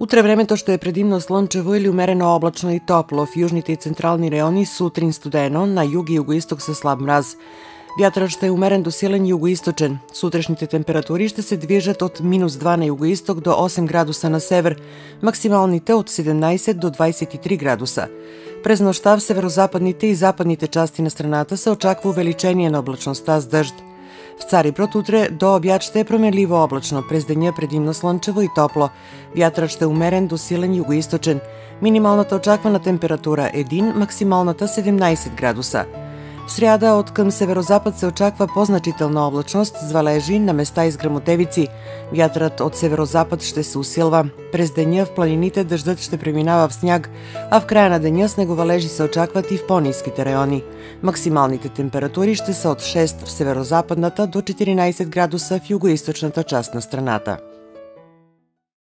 Утре времето ще е предимно слънчево или умерено облачно и топло. В южните и централни райони сутрин студено, на юг и югоизток със слаб мраз. Вятърът ще е умерен до силен югоизточен. Сутрешните температури ще се движат от -2 на югоизток до 8 градуса на север, максималните от 17 до 23 градуса. През нощта в северозападните и западните части на страната се очаква увеличение на облачността с дъжд. В Цариброд утре до обяд ще е променливо облачно, през деня предимно слънчево и топло. Вятърът ще е умерен до силен югоизточен. Минималната очаквана температура 1, максималната 17 градуса. В сряда от към северозапад се очаква по-значителна облачност с валежи, на места и с гръмотевици. Вятърът от северозапад ще се усилва. През деня в планините дъждът ще преминава в сняг, а в края на деня снеговалежи се очакват и в по-ниските райони. Максималните температури ще са от 6 в северозападната до 14 градуса в югоизточната част на страната.